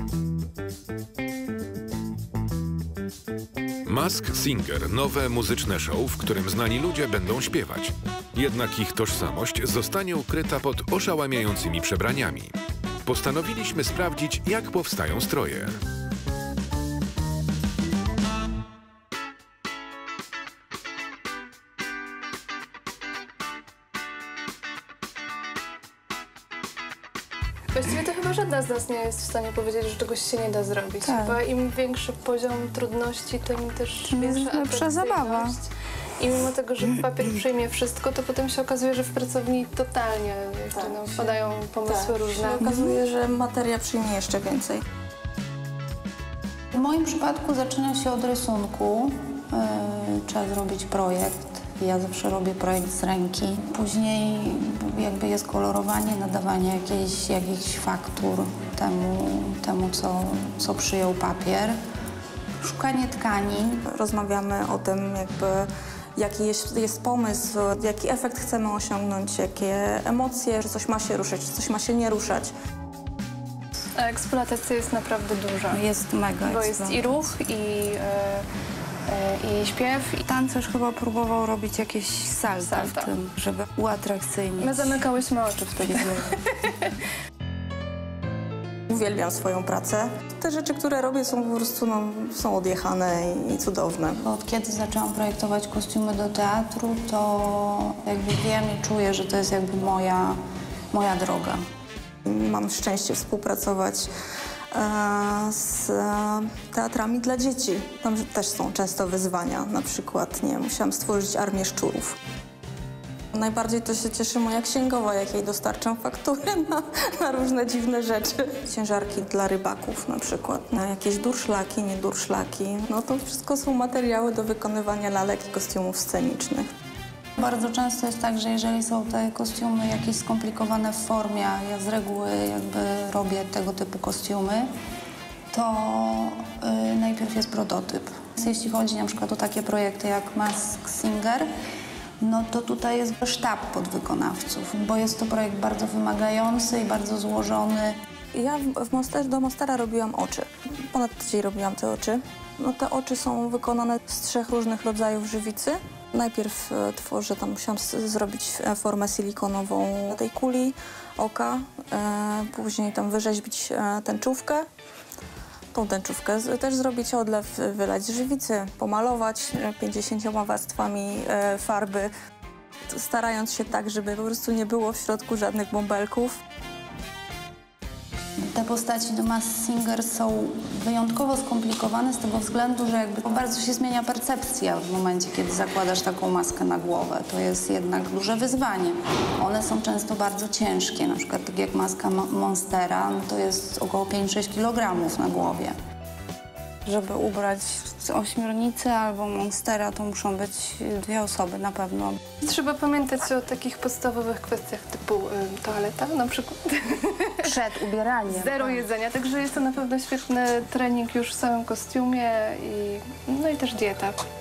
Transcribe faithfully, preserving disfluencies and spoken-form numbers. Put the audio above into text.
Masked Singer, nowe muzyczne show, w którym znani ludzie będą śpiewać. Jednak ich tożsamość zostanie ukryta pod oszałamiającymi przebraniami. Postanowiliśmy sprawdzić, jak powstają stroje. Właściwie to chyba żadna z nas nie jest w stanie powiedzieć, że czegoś się nie da zrobić. Tak. Chyba im większy poziom trudności, tym też Tym jest większa lepsza zabawa. atrakcyjność. I mimo tego, że papier przyjmie wszystko, to potem się okazuje, że w pracowni totalnie jeszcze Tak, nam się- wpadają pomysły Tak, różne. się okazuje, że materia przyjmie jeszcze więcej. W moim przypadku zaczyna się od rysunku. Yy, trzeba zrobić projekt. Ja zawsze robię projekt z ręki. Później jakby jest kolorowanie, nadawanie jakiejś, jakichś faktur temu, temu co, co przyjął papier. Szukanie tkanin. Rozmawiamy o tym, jakby, jaki jest, jest pomysł, jaki efekt chcemy osiągnąć, jakie emocje, że coś ma się ruszać, czy coś ma się nie ruszać. A eksploatacja jest naprawdę duża. Jest mega. Bo jest i ruch, i, e, e, i śpiew. I Tancerz chyba próbował robić jakieś salta w Salta. tym, żeby uatrakcyjnić. my zamykałyśmy oczy wtedy. Uwielbiam swoją pracę. Te rzeczy, które robię, są po prostu no, są odjechane i, i cudowne. Od kiedy zaczęłam projektować kostiumy do teatru, to jakby wiem i czuję, że to jest jakby moja, moja droga. Mam szczęście współpracować e, z e, teatrami dla dzieci. Tam też są często wyzwania. Na przykład, nie, musiałam stworzyć armię szczurów. Najbardziej to się cieszy moja księgowa, jak jej dostarczam faktury na, na różne dziwne rzeczy. Ciężarki dla rybaków na przykład, na jakieś durszlaki, nie durszlaki. No to wszystko są materiały do wykonywania lalek i kostiumów scenicznych. Bardzo często jest tak, że jeżeli są te kostiumy jakieś skomplikowane w formie, a ja z reguły jakby robię tego typu kostiumy, to y, najpierw jest prototyp. Jeśli chodzi na przykład o takie projekty jak Masked Singer, no to tutaj jest sztab podwykonawców, bo jest to projekt bardzo wymagający i bardzo złożony. Ja w, w Monsterze, do Monstera robiłam oczy. Ponad tydzień robiłam te oczy. No, te oczy są wykonane z trzech różnych rodzajów żywicy. Najpierw e, tworzę, tam musiałam z, zrobić e, formę silikonową tej kuli oka, e, później tam wyrzeźbić e, tęczówkę. Tą tęczówkę z, też zrobić odlew, wylać żywicy, pomalować e, pięćdziesięcioma warstwami e, farby, starając się tak, żeby po prostu nie było w środku żadnych bąbelków. Te postaci do Masked Singer są wyjątkowo skomplikowane z tego względu, że jakby bardzo się zmienia percepcja w momencie, kiedy zakładasz taką maskę na głowę. To jest jednak duże wyzwanie. One są często bardzo ciężkie, na przykład tak jak maska Monstera, no to jest około pięć sześć kilogramów na głowie. Żeby ubrać ośmiornicę albo Monstera, to muszą być dwie osoby na pewno. Trzeba pamiętać o takich podstawowych kwestiach typu y, toaleta na przykład. Przed ubieraniem. Zero jedzenia, także jest to na pewno świetny trening już w samym kostiumie i, no i też dieta.